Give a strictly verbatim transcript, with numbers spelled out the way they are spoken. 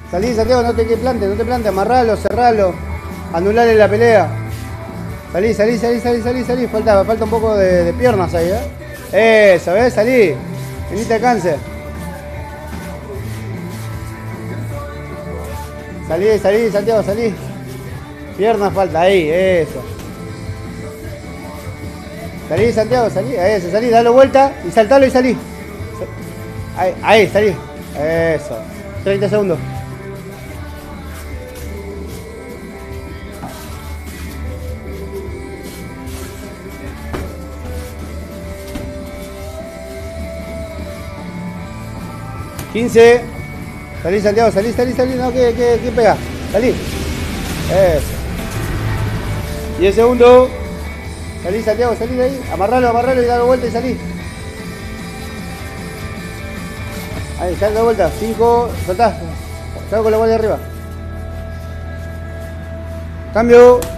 Salí, Santiago, no te que plante, no te plante, amarralo, cerralo, anulale la pelea. Salí, salí, salí, salí, salí, salí. Falta, falta un poco de, de piernas ahí, ¿eh? Eso, ¿ves? Salí. Venite al cáncer. Salí, salí, Santiago, salí. Piernas falta, ahí, eso. Salí, Santiago, salí, eso, salí, dale vuelta y saltalo y salí. Ahí, ahí, salí. Eso. treinta segundos. quince. Salí, Santiago, salí, salí, salí. No, ¿qué, qué, qué pega? Salí. Eso. diez segundos. Salí, Santiago, salí de ahí. Amarralo, amarralo y dale vuelta y salí. Ahí, sal de vuelta. cinco. Soltá. Salgo con la guardia arriba. Cambio.